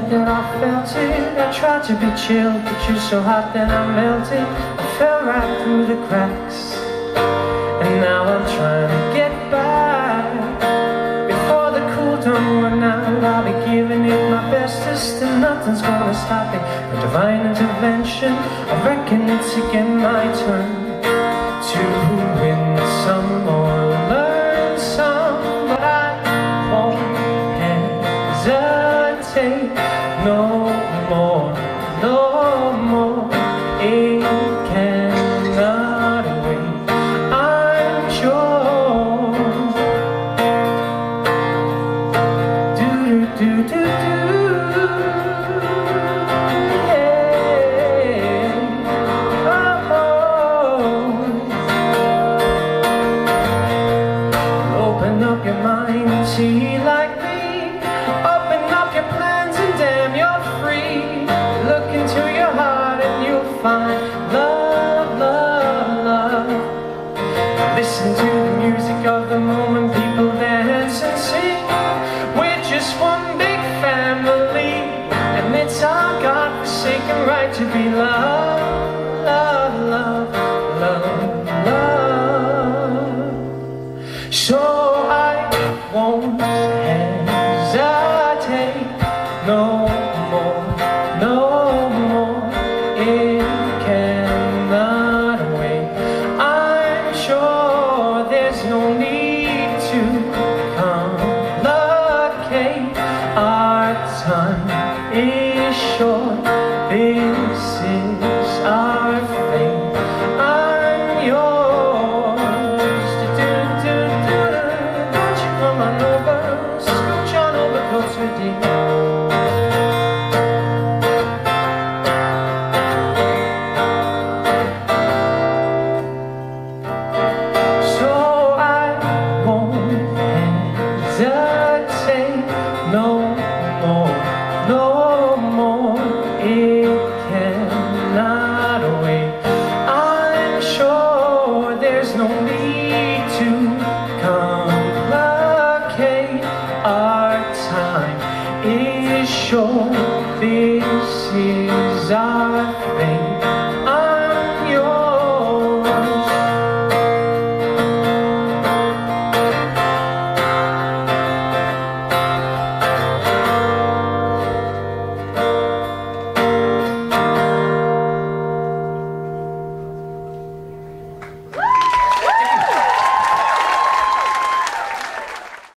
night that I felt it, I tried to be chill, but you're so hot that I melted. I fell right through the cracks, and now I'm trying to get back. Before the cool don't run out, I'll be giving it my bestest, and nothing's gonna stop it but divine intervention. I reckon it's again my turn to win some or learn some, but I won't hesitate no more, no more. It cannot wait, I'm sure. Do-do-do-do-do, yeah. Oh. Open up your mind and see like me. Open up your plans and damn, you're free. Look into your heart and you'll find love, love, love. Listen to the music of the moment, people dance and sing. We're just one big family, and it's our God-forsaken right to be loved, love, love, love, love. So I won't hesitate no more, no more. It cannot wait, I'm sure. There's no need to complicate. Our time is short, this is our fate. I'm yours. Do-do-do-do-do. Don't you come on over, scooch on over closer, dear.